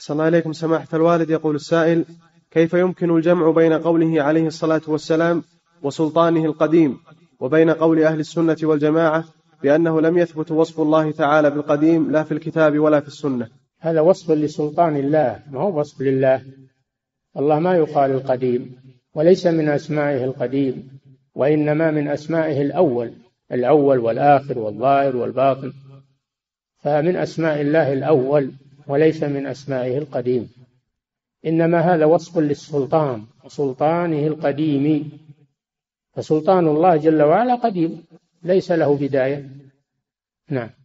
أحسن الله إليكم سماحة الوالد. يقول السائل: كيف يمكن الجمع بين قوله عليه الصلاة والسلام وسلطانه القديم وبين قول أهل السنة والجماعة بأنه لم يثبت وصف الله تعالى بالقديم لا في الكتاب ولا في السنة؟ هذا وصف لسلطان الله، ما هو وصف لله. الله ما يقال القديم، وليس من أسمائه القديم، وإنما من أسمائه الأول والآخر والظاهر والباطن، فمن أسماء الله الأول وليس من أسمائه القديم. إنما هذا وصف للسلطان وسلطانه القديم، فسلطان الله جل وعلا قديم ليس له بداية. نعم.